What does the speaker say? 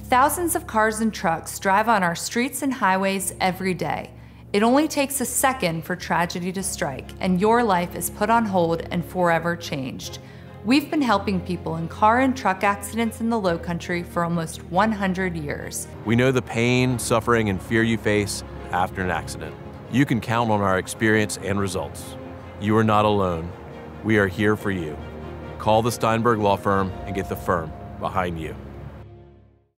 Thousands of cars and trucks drive on our streets and highways every day. It only takes a second for tragedy to strike, and your life is put on hold and forever changed. We've been helping people in car and truck accidents in the Lowcountry for almost 100 years. We know the pain, suffering, and fear you face after an accident. You can count on our experience and results. You are not alone. We are here for you. Call the Steinberg Law Firm and get the firm behind you.